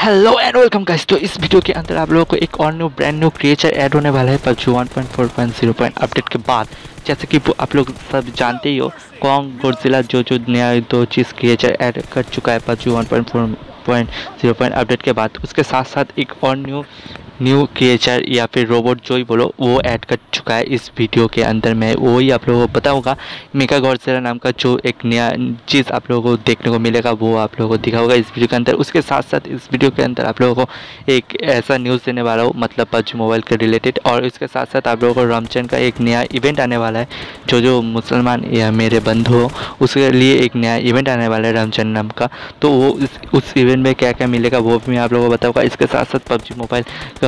Hello and welcome guys. तो इस video के अंदर आप लोगों को एक और new brand new creature add होने वाला है पबजी 1.4.0 अपडेट के बाद। जैसे कि आप लोग सब जानते ही हो, कॉन्ग गोडजिला जो नया दो चीज़ क्रिएचर ऐड कर चुका है पबजी 1.4.0 अपडेट के बाद। उसके साथ साथ एक और न्यू क्रिएचर या फिर रोबोट जो ही बोलो वो ऐड कर चुका है इस वीडियो के अंदर। में वो ही आप लोगों को पता होगा, मेगा गॉडजिला नाम का जो एक नया चीज़ आप लोगों को देखने को मिलेगा वो आप लोगों को दिखा होगा इस वीडियो के अंदर। उसके साथ साथ इस वीडियो के अंदर आप लोगों को एक ऐसा न्यूज़ देने वाला हूँ, मतलब पबजी मोबाइल के रिलेटेड। और इसके साथ साथ आप लोगों को रमजान का एक नया इवेंट आने वाला है। जो मुसलमान या मेरे बंधु हो उसके लिए एक नया इवेंट आने वाला है रमजान नाम का। तो वो उस इवेंट में क्या क्या मिलेगा वो भी मैं आप लोगों को बताऊँगा। इसके साथ साथ पबजी मोबाइल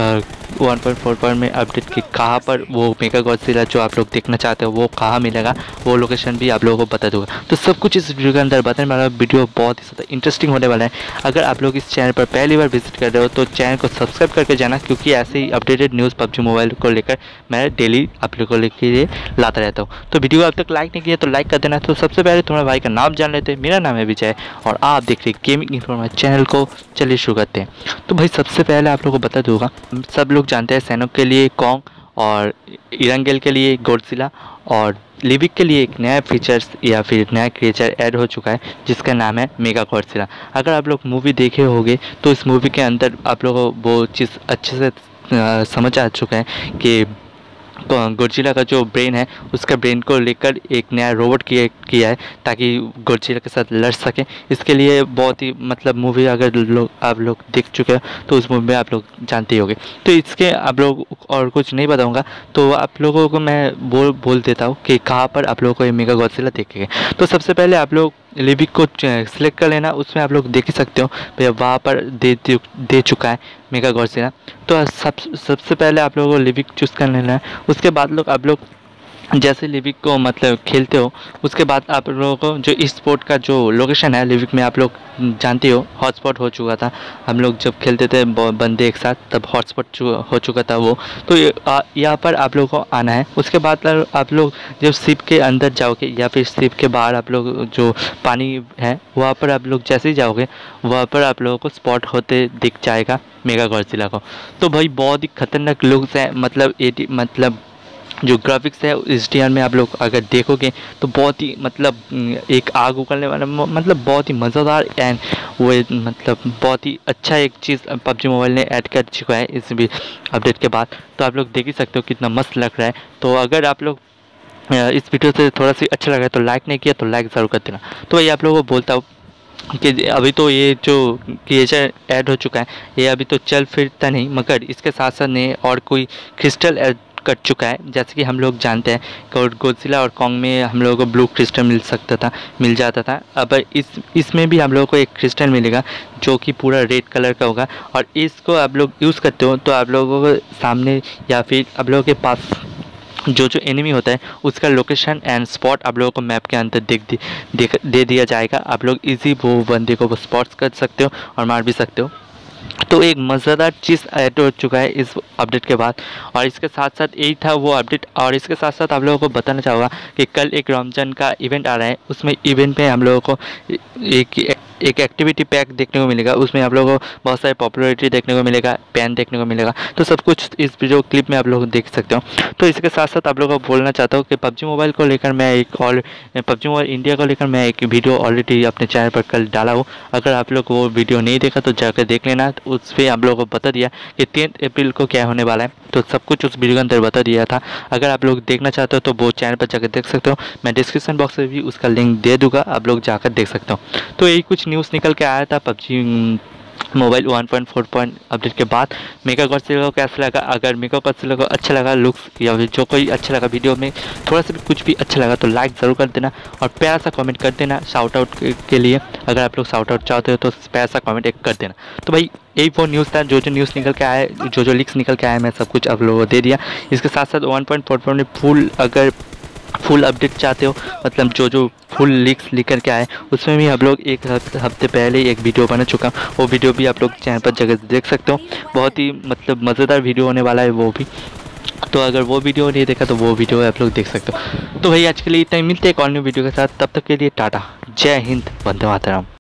1.4 में अपडेट की कहाँ पर वो मेगा गॉडजिला जो आप लोग देखना चाहते हो वो कहाँ मिलेगा, वो लोकेशन भी आप लोगों को बता दूंगा। तो सब कुछ इस वीडियो के अंदर बताने वाला। वीडियो बहुत ही ज़्यादा इंटरेस्टिंग होने वाला है। अगर आप लोग इस चैनल पर पहली बार विजिट कर रहे हो तो चैनल को सब्सक्राइब करके जाना, क्योंकि ऐसे ही अपडेटेड न्यूज़ पबजी मोबाइल को लेकर मैं डेली आप लोगों को लेकर लाता रहता हूँ। तो वीडियो अब तक लाइक नहीं किया तो लाइक कर देना। तो सबसे पहले तुम्हारे भाई का नाम जान लेते हैं। मेरा नाम है विजय और आप देख रहे गेमिंग इन्फॉर्मेशन चैनल को। चलिए शुरू करते हैं। तो भाई सबसे पहले आप लोगों को बता दूंगा, सब लोग जानते हैं सैनोक के लिए कॉन्ग और इरंगेल के लिए गोडजिला और लिविक के लिए एक नया फीचर्स या फिर नया क्रिएचर ऐड हो चुका है जिसका नाम है मेगा गॉडजिला। अगर आप लोग मूवी देखे होंगे तो इस मूवी के अंदर आप लोगों को वो चीज़ अच्छे से समझ आ चुका है कि गोडजिला का जो ब्रेन है उसका ब्रेन को लेकर एक नया रोबोट किया है ताकि गोडजिला के साथ लड़ सके। इसके लिए बहुत ही मतलब मूवी अगर आप लोग देख चुके हैं तो उस मूवी में आप लोग जानते ही होंगे। तो इसके आप लोग और कुछ नहीं बताऊंगा, तो आप लोगों को मैं बोल देता हूँ कि कहाँ पर आप लोगों को ये मेगा गॉडजिला देखेंगे। तो सबसे पहले आप लोग लिविक को सिलेक्ट कर लेना। उसमें आप लोग देख ही सकते हो भैया वहाँ पर दे चुका है मेगा गॉडजिला। तो सबसे पहले आप लोगों को लिविक चूज़ कर लेना है। उसके बाद आप लोग जैसे लिविक को मतलब खेलते हो उसके बाद आप लोगों को जो इस स्पोर्ट का जो लोकेशन है लिविक में आप लोग जानते हो हॉटस्पॉट हो चुका था। हम लोग जब खेलते थे बंदे एक साथ तब हॉटस्पॉट हो चुका था वो। तो यहाँ पर आप लोगों को आना है। उसके बाद आप लोग जब शिप के अंदर जाओगे या फिर शिप के बाहर आप लोग जो पानी है वहाँ पर आप लोग जैसे ही जाओगे वहाँ पर आप लोगों को स्पॉट होते दिख जाएगा मेगा गॉडजिला को। तो भाई बहुत ही खतरनाक लुक्स है, मतलब जो ग्राफिक्स है HDR में आप लोग अगर देखोगे तो बहुत ही मतलब एक आग उगलने वाला मतलब बहुत ही मज़ेदार एंड वो मतलब बहुत ही अच्छा एक चीज़ पबजी मोबाइल ने ऐड कर चुका है इस भी अपडेट के बाद। तो आप लोग देख ही सकते हो कितना मस्त लग रहा है। तो अगर आप लोग इस वीडियो से थोड़ा सा अच्छा लगा तो लाइक नहीं किया तो लाइक ज़रूर कर देना। तो भाई आप लोगों को बोलता हूँ कि अभी तो ये जो क्रिएचर ऐड हो चुका है ये अभी तो चल फिरता नहीं, मगर इसके साथ साथ ने और कोई क्रिस्टल ऐड कर चुका है। जैसे कि हम लोग जानते हैं गोडजिला और कॉन्ग में हम लोगों को ब्लू क्रिस्टल मिल जाता था। अब इसमें भी हम लोगों को एक क्रिस्टल मिलेगा जो कि पूरा रेड कलर का होगा। और इसको आप लोग यूज़ करते हो तो आप लोगों को सामने या फिर आप लोगों के पास जो एनिमी होता है उसका लोकेशन एंड स्पॉट आप लोगों को मैप के अंदर दे दिया जाएगा। आप लोग इजी वो बंदे को स्पॉट्स कर सकते हो और मार भी सकते हो। तो एक मज़ेदार चीज़ ऐड हो चुका है इस अपडेट के बाद। और इसके साथ साथ यही था वो अपडेट। और इसके साथ साथ आप लोगों को बताना चाहूँगा कि कल एक रमजान का इवेंट आ रहा है। उसमें इवेंट में हम लोगों को एक एक्टिविटी पैक देखने को मिलेगा। उसमें आप लोगों को बहुत सारी पॉपुलैरिटी देखने को मिलेगा, पैन देखने को मिलेगा। तो सब कुछ इस वीडियो क्लिप में आप लोग देख सकते हो। तो इसके साथ साथ आप लोगों को बोलना चाहता हूँ कि पबजी मोबाइल को लेकर मैं पबजी मोबाइल इंडिया को लेकर मैं एक वीडियो ऑलरेडी अपने चैनल पर कल डाला हूँ। अगर आप लोग वो वीडियो नहीं देखा तो जाकर देख लेना। तो उस पर आप लोगों को बता दिया कि 10 अप्रैल को क्या होने वाला है। तो सब कुछ उस वीडियो के अंदर बता दिया था। अगर आप लोग देखना चाहते हो तो वो चैनल पर जाकर देख सकते हो। मैं डिस्क्रिप्शन बॉक्स में भी उसका लिंक दे दूँगा, आप लोग जाकर देख सकते हो। तो यही कुछ न्यूज़ निकल के आया था पबजी मोबाइल 1.4 अपडेट के बाद। मेगा गॉडजिला को कैसा लगा? अगर मेगा गॉडजिला को अच्छा लगा लुक्स या फिर जो कोई अच्छा लगा वीडियो में थोड़ा सा भी कुछ भी अच्छा लगा तो लाइक ज़रूर कर देना और प्यारा सा कमेंट कर देना शाउट आउट के लिए। अगर आप लोग शाउट आउट चाहते हो तो प्यारा सा कमेंट एक कर देना। तो भाई यही वो न्यूज़ था जो न्यूज़ निकल के आया, जो लीक्स निकल के आया मैं सब कुछ आप लोगों को दे दिया। इसके साथ साथ 1.4 में फुल अपडेट चाहते हो, मतलब जो फुल लीक्स लेकर के आए उसमें भी हम लोग एक हफ्ते पहले एक वीडियो बना चुका। वो वीडियो भी आप लोग चैनल पर जगह देख सकते हो। बहुत ही मतलब मज़ेदार वीडियो होने वाला है वो भी। तो अगर वो वीडियो नहीं देखा तो वो वीडियो आप लोग देख सकते हो। तो भाई आज के लिए इतना ही, मिलते हैं एक और न्यू वीडियो के साथ। तब तक के लिए टाटा, जय हिंद, वंदे मातरम।